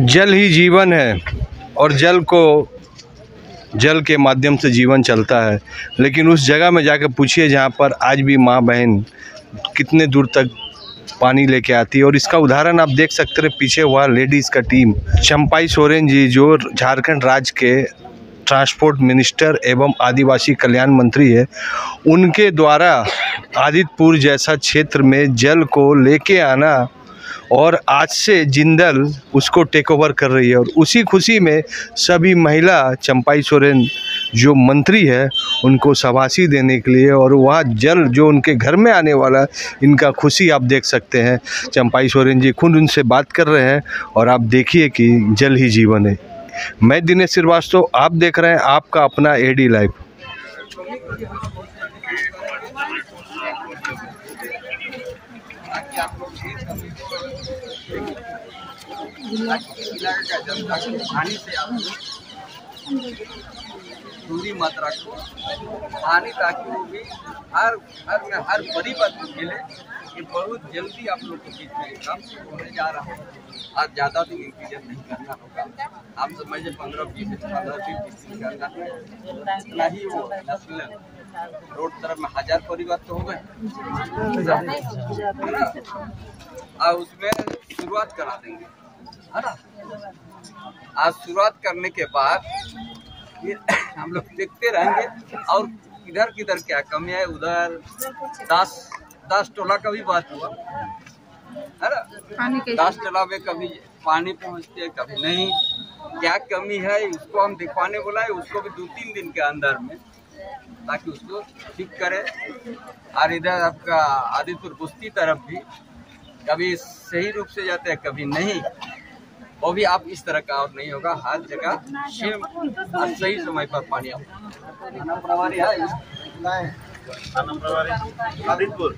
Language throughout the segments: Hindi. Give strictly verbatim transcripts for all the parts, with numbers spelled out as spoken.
जल ही जीवन है और जल को जल के माध्यम से जीवन चलता है। लेकिन उस जगह में जाकर पूछिए जहाँ पर आज भी माँ बहन कितने दूर तक पानी लेके आती है। और इसका उदाहरण आप देख सकते हैं पीछे हुआ लेडीज़ का टीम। चंपाई सोरेन जी जो झारखंड राज्य के ट्रांसपोर्ट मिनिस्टर एवं आदिवासी कल्याण मंत्री है, उनके द्वारा आदितपुर जैसा क्षेत्र में जल को लेके आना और आज से जिंदल उसको टेक ओवर कर रही है। और उसी खुशी में सभी महिला चंपाई सोरेन जो मंत्री है उनको शाबाशी देने के लिए और वह जल जो उनके घर में आने वाला इनका खुशी आप देख सकते हैं। चंपाई सोरेन जी खुद उनसे बात कर रहे हैं और आप देखिए कि जल ही जीवन है। मैं दिनेश श्रीवास्तव, आप देख रहे हैं आपका अपना एडी लाइव। पूरी मात्रा को पानी ताकि वो भी हर हर में हर बड़ी बात को मिले। ये बहुत जल्दी आप लोग को बीच में काम होने जा रहा है। आज ज़्यादा दिन इंतजार नहीं करना होगा। आप समझिए पंद्रह बीस पंद्रह बीस दिन करना है, इतना ही वो नेशनल रोड तरफ में हजार परिवार तो हो गए और उसमें शुरुआत करा देंगे, है ना। आज शुरुआत करने के बाद फिर हम लोग देखते रहेंगे और इधर किधर क्या कमी है। उधर दस दस टोला का भी बात हुआ, है ना। दस टोला में कभी पानी पहुंचते है कभी नहीं। क्या कमी है उसको हम दिखवाने बोला है, उसको भी दो तीन दिन के अंदर में ताकि उसको ठीक करे। और इधर आपका आदितपुर बस्ती तरफ भी कभी सही रूप से जाते हैं कभी नहीं। वो भी आप इस तरह का और नहीं होगा, हर जगह सेम और सही समय पर पानी आना प्रभारी है। आदितपुर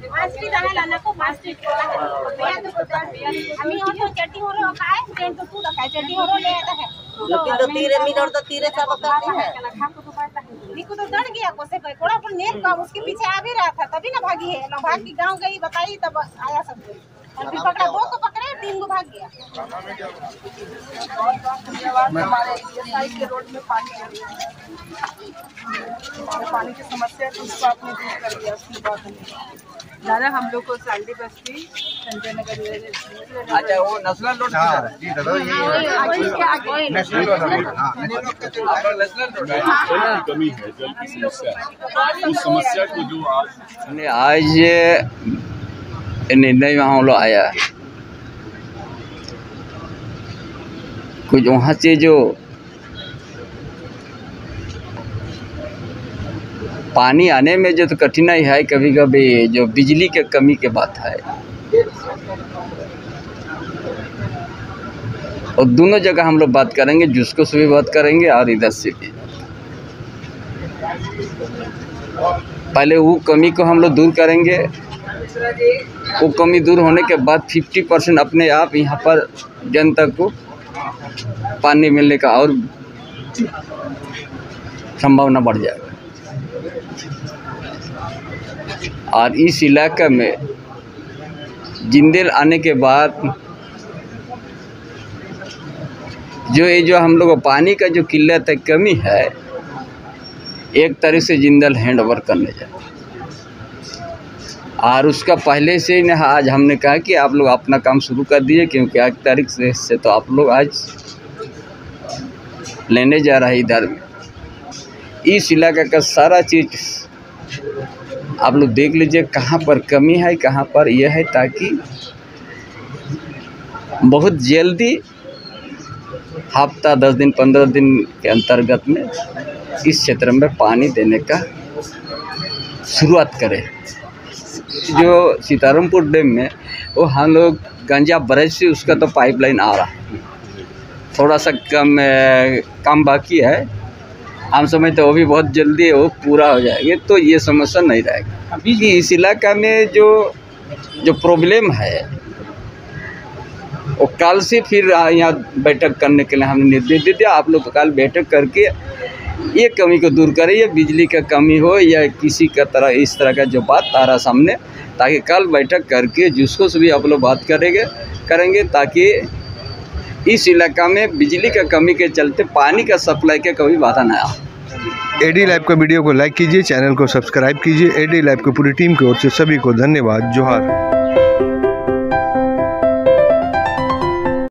उसके पीछे आ भी रहा था तभी ना भागी है। भाग की गाँव गई बताई तब आया सब और फिर पकड़ा, दो को पकड़े तीन को भाग गया। हमारे साइड के रोड में पानी पानी की समस्या है, उसको आपने दूर कर दिया। उसकी बात नहीं दादा, हम लोग को साल्डी बस्ती संजय नगर। अच्छा वो नेशनल रोड जी दादा, ये नेशनल रोड है। कमी है जल की समस्या, उस समस्या को जो आज आज ये निर्णय वहाँ लोग आया है कुछ वहाँ से जो पानी आने में जो तो कठिनाई है, कभी कभी जो बिजली के कमी के बात है। और दोनों जगह हम लोग बात करेंगे, जिसको से भी बात करेंगे और इधर से भी। पहले वो कमी को हम लोग दूर करेंगे। वो कमी दूर होने के बाद पचास परसेंट अपने आप यहाँ पर जनता को पानी मिलने का और संभावना बढ़ जाएगा। और इस इलाके में जिंदल आने के बाद जो ये जो हम लोग पानी का जो किल्लत है, कमी है, एक तरह से जिंदल हैंड ओवर करने जाए। और उसका पहले से ही आज हमने कहा कि आप लोग अपना काम शुरू कर दीजिए, क्योंकि एक तारीख से, से तो आप लोग आज लेने जा रहा है। इधर इस इलाके का सारा चीज़ आप लोग देख लीजिए कहाँ पर कमी है, कहाँ पर यह है, ताकि बहुत जल्दी हफ्ता दस दिन पंद्रह दिन के अंतर्गत में इस क्षेत्र में पानी देने का शुरुआत करें। जो सीतारामपुर डैम में वो हम लोग गंजा ब्रिज से उसका तो पाइपलाइन आ रहा है, थोड़ा सा कम काम बाकी है। हम समझते वो भी बहुत जल्दी वो पूरा हो जाएगा, तो ये समस्या नहीं रहेगा। अभी इस इलाका में जो जो प्रॉब्लम है वो कल से फिर यहाँ बैठक करने के लिए हमने निर्देश दे दिया। आप लोग कल बैठक करके ये कमी को दूर करें, ये बिजली का कमी हो या किसी का तरह इस तरह का जो बात आ रहा सामने, ताकि कल बैठक करके जिसको से भी आप लोग बात करेंगे करेंगे ताकि इस इलाका में बिजली का कमी के चलते पानी का सप्लाई के कभी बाधा ना आया। एडी लाइव का वीडियो को लाइक कीजिए, चैनल को सब्सक्राइब कीजिए। एडी लाइव की पूरी टीम की ओर से सभी को धन्यवाद। जोहार।